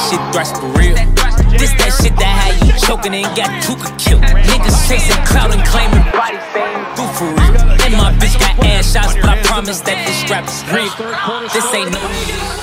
shit thrash for real. This that shit that had you choking and got Tuka killed. Niggas chasing clout and claiming body fame, do for real. And my bitch got ass shots, but I promise that this strap is real. This ain't no